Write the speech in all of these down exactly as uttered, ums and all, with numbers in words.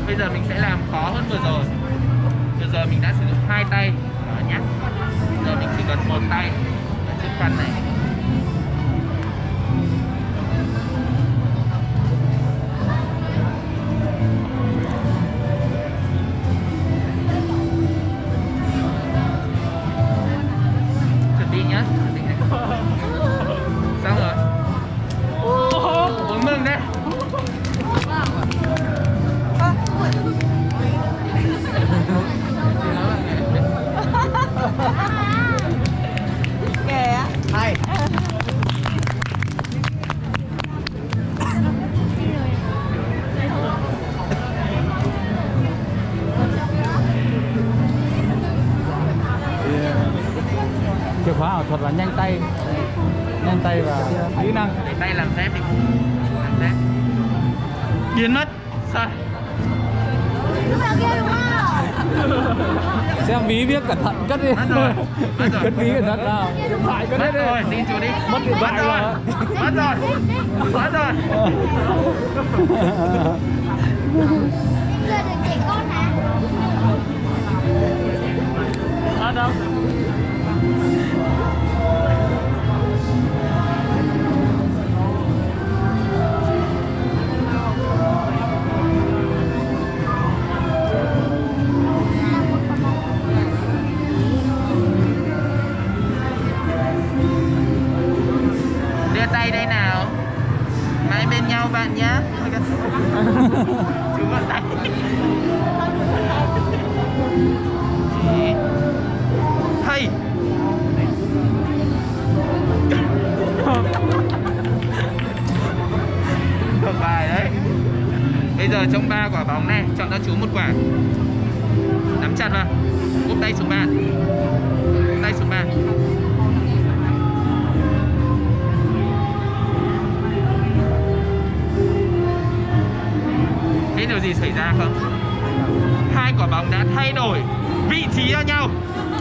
bây giờ mình sẽ làm khó hơn vừa rồi. Vừa rồi mình đã sử dụng hai tay đó nhé. Giờ mình chỉ cần một tay ở chiếc khăn này. Chuẩn bị nhá. Xong rồi. Uống mừng đấy. Kìa. Hay. Chìa khóa ảo thuật là nhanh tay, nhanh tay và kỹ năng. Để tay làm phép đi. Làm phép. Biến mất. Sao? Xem ví viết cẩn thận, cất đi. Mất rồi. Mất rồi. Cất ví cẩn thận nào. Điện thoại cất Mất đi. rồi, đi chú đi. Mất điện thoại rồi. Mất rồi. Mất rồi. Giờ được trẻ con hả? Ở đâu? Đưa tay đây nào. Mãi bên nhau bạn nhé. Chú bắt tay. Hay. Thuộc bài đấy. Bây giờ trong ba quả bóng này, chọn cho chú một quả. Nắm chặt vào. Úp tay xuống bàn. Tay xuống bàn. Biết điều gì xảy ra không? Hai quả bóng đã thay đổi vị trí cho nhau.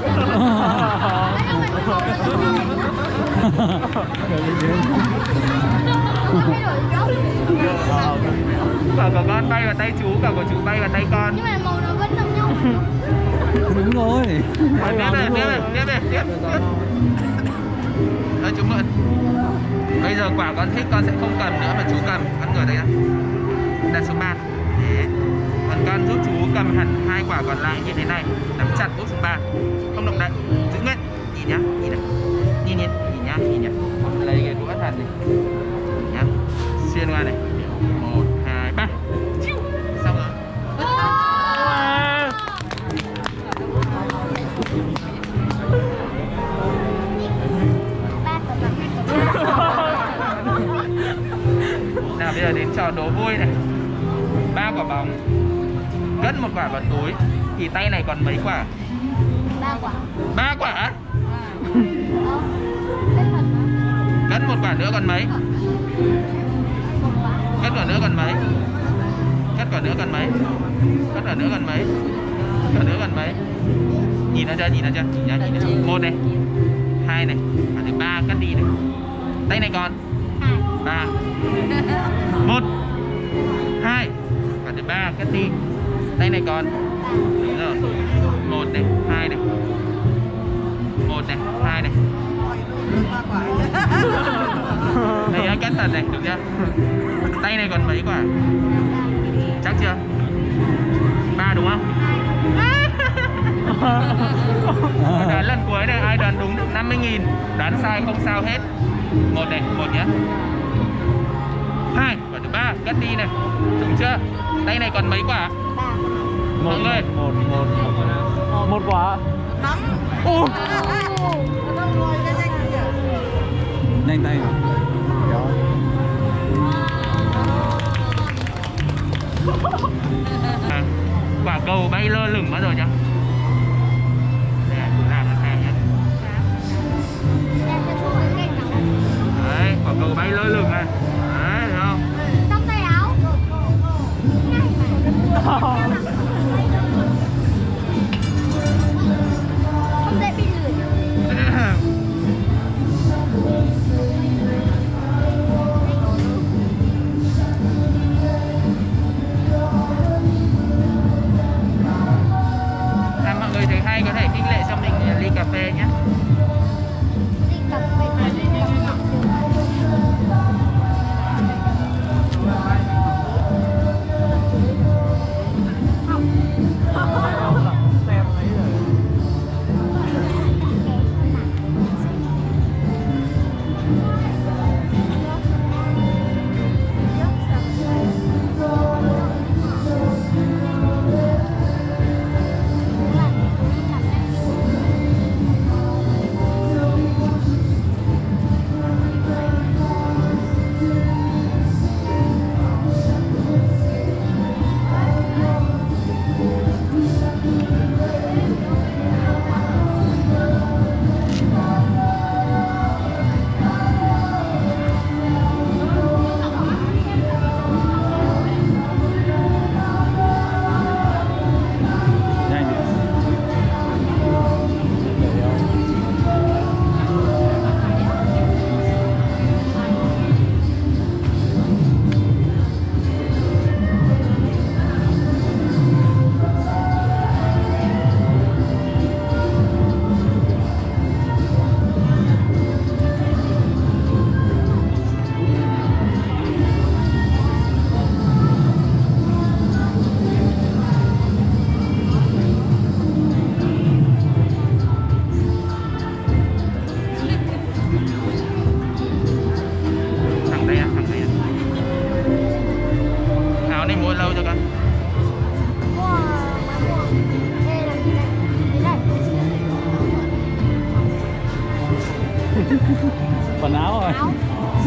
Quả của con bay vào tay chú, quả của chú bay vào tay con. Nhưng mà màu nó vẫn giống nhau. Đúng rồi. Tiếp này, tiếp này, tiếp này, tiếp, tiếp. Thôi chú mượn. Bây giờ quả con thích con sẽ không cầm nữa mà chú cầm. Con ngửa đây ra. Đặt xuống bàn. Đấy. Còn con giúp chú cầm hẳn hai quả còn lại như thế này. Nắm chặt úp xuống bàn. Không động đậy. Giữ nguyên. Nhìn nhá, nhìn này. Nhìn nhìn, nhìn nhá, nhìn nhá. Lấy cái đũa thật này. Nhá. Xuyên qua này. Một, hai, ba. Xong rồi. Nào bây giờ đến trò đố vui này. Ba quả bóng, cất một quả vào túi thì tay này còn mấy quả? Ba quả. Ba quả. Cất một quả nữa còn mấy? Cất quả nữa còn mấy? Cất quả nữa còn mấy? Cất quả nữa còn mấy? Quả nữa còn mấy? Nhìn nó chưa? Nhìn nó chưa? Nhìn nhá, nhìn nó chưa? Một này, hai này, quả thứ ba cất đi này. Tay này còn ba. Một, hai, quả thứ ba cất đi. Tay này còn đúng rồi. Một này, hai này, một này, hai này. Đây anh cất thật này, được chưa? Tay này còn mấy quả? Chắc chưa? Ba đúng không? Đoán lần cuối này ai đoán đúng được năm mươi nghìn. Đoán sai không sao hết. Một này, một nhé. Hai, quả thứ ba cất đi này. Đúng chưa? Tay này còn mấy quả? Một, Mọi người. một, một, một, một quả. Nắm. Ô. Nhanh tay. À, quả cầu bay lơ lửng mất rồi nhá. Đây, thử làm nó xem nhé. Đấy, quả cầu bay lơ lửng này. Đấy, thấy không? Trong tay áo. Không dễ bị lười.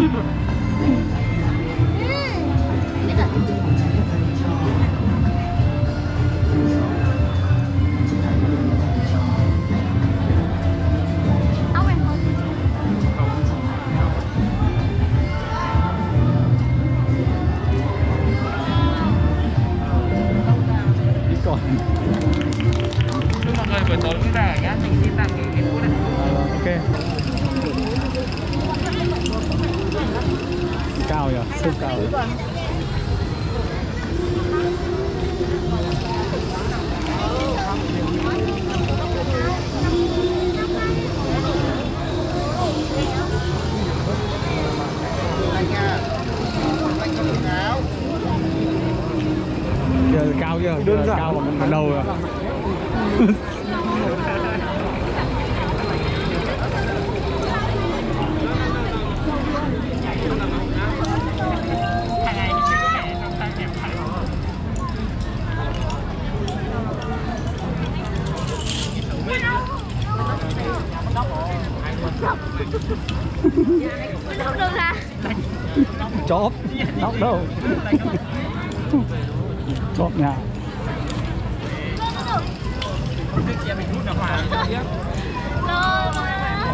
Ốc em không. Đi còn. Chúc mọi người buổi tối vui vẻ nhé. Mình xin tạm nghỉ ít phút này. Ok. Cao nhỉ, siêu cao. Kìa, cao chưa? Đơn giản. Cao bằng phần đầu rồi. Không được hả? Chóp. Nóc đâu. Chóp nhà. Rồi mà.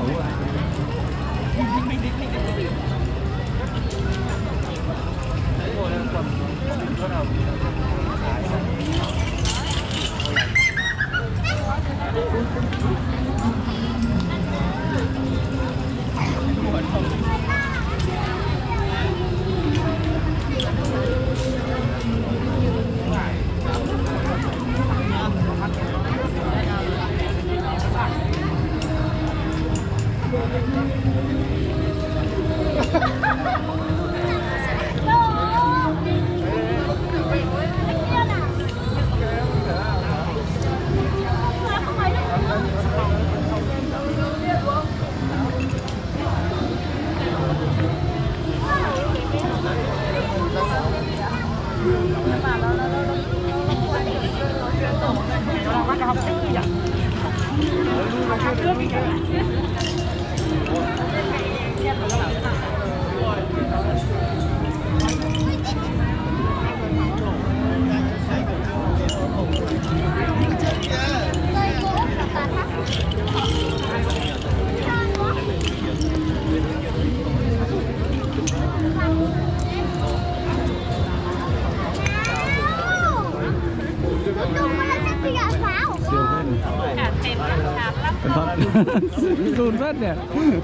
Cẩn thận. Run rất nè.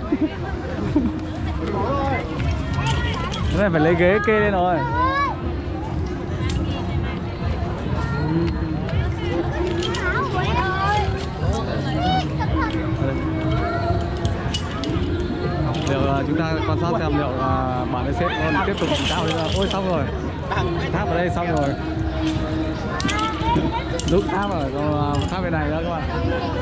Cái này phải lấy ghế kê lên rồi. Liệu uh, chúng ta quan sát xem liệu uh, bạn ấy xếp còn tiếp tục chỉ cao nữa. Ôi xong rồi. Tháp ở đây xong rồi. Đúng tháp rồi, còn uh, tháp bên này nữa các bạn.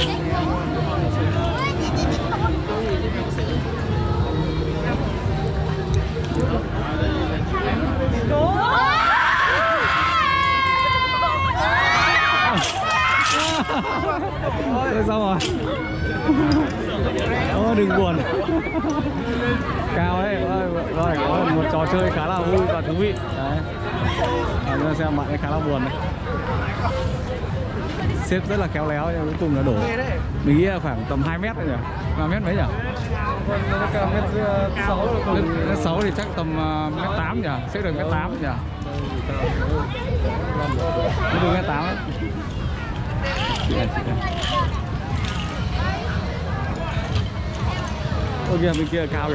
Thôi xong rồi. Ô, đừng buồn. Cao ấy, rồi có một trò chơi khá là vui và thú vị. Đấy. À, chúng ta xem bạn ấy khá là buồn đấy. Xếp rất là khéo léo nhưng cuối cùng là đổ. Mình nghĩ là khoảng tầm hai mét thôi nhỉ? hai mét mấy nhỉ? Mét sáu thì chắc tầm mét tám nhỉ? Xếp được mét tám nhỉ? Xếp được mét tám đấy. Ôi kìa, bên kia cao kìa.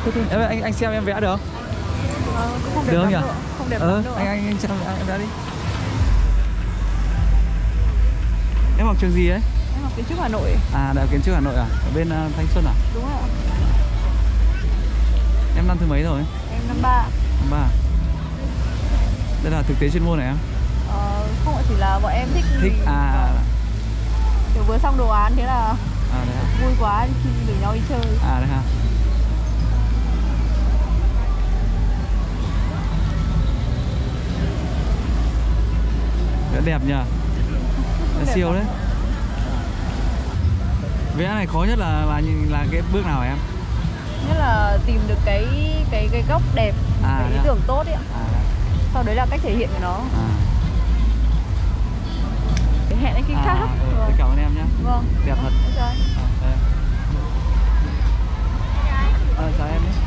Em, anh anh xem em vẽ được không? Ờ, cũng không đẹp Được không lắm nhỉ? nữa. Không đẹp Ờ, lắm nữa. anh anh anh xem em vẽ đi. Em học trường gì ấy? Em học kiến trúc Hà Nội. À, Đại học Kiến trúc Hà Nội à? Ở bên uh, Thanh Xuân à? Đúng rồi ạ. Em năm thứ mấy rồi? Em năm ba. Năm ba. Đây là thực tế chuyên môn này em? Ờ, không ạ, chỉ là bọn em thích. Thích à? Kiểu vừa xong đồ án thế là À đấy à? vui quá khi rủ nhau đi chơi. À đấy ha. Vẽ đẹp nhỉ? Vẽ siêu đấy. Vẽ này khó nhất là là là cái bước nào hả em? Nhất là tìm được cái cái cái góc đẹp, À, cái ý đấy. tưởng tốt ấy ạ. À, Sau đấy là cách thể hiện của nó. à. Hẹn anh khi À, khác. ừ, Vâng. cảm ơn em nhé. Vâng. Đẹp thật. Em chào anh. À, đây. À, chào em nhé.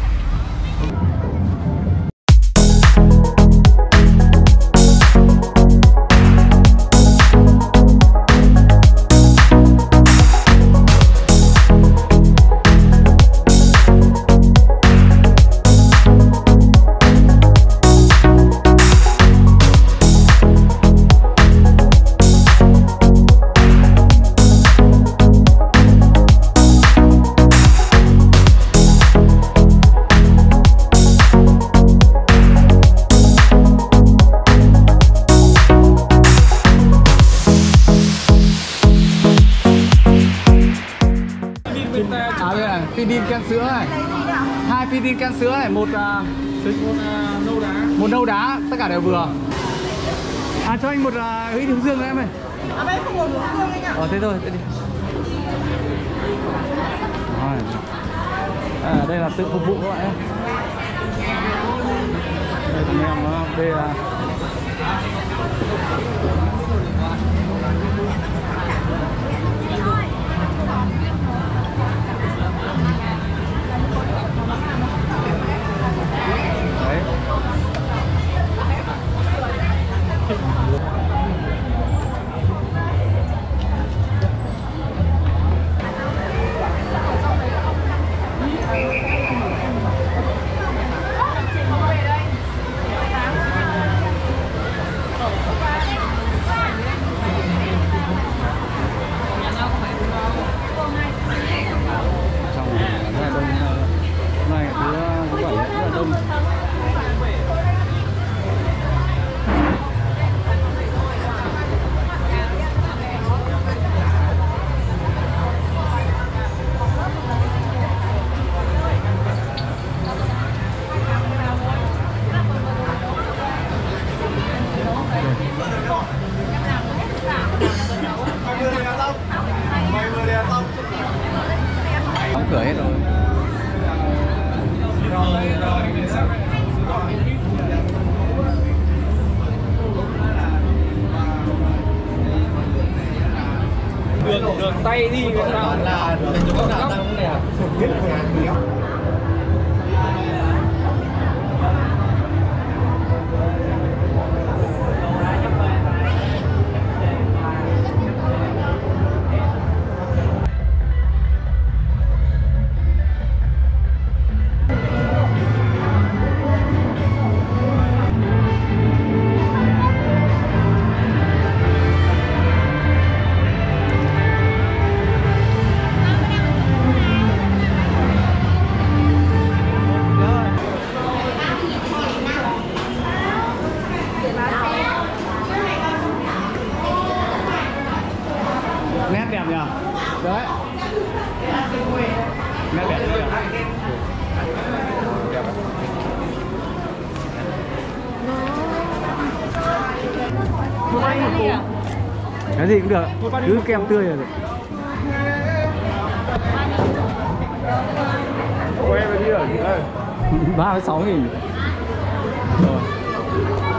À đây này, phi đin can sữa này. Hai phi đin can sữa này, một uh, một uh, nâu đá. Một nâu đá, tất cả đều vừa. À cho anh một uh, ít hướng dương nữa em ơi. À bên không có hướng dương anh ạ. Ờ thế thôi, thế đi. Rồi. À, đây là tự phục vụ các bạn nhé. Đây thằng em nó đây là đấy. Trong này rất là đông, hôm nay thứ thứ bảy rất là đông. Đóng cửa hết rồi. đường đường tay đi người ta là đường nào ta cũng đẹp. Nét đẹp nhỉ? Đấy. Nét đẹp nhỉ? Cái gì cũng được, cứ kem tươi là được. Ba mươi sáu nghìn. Rồi.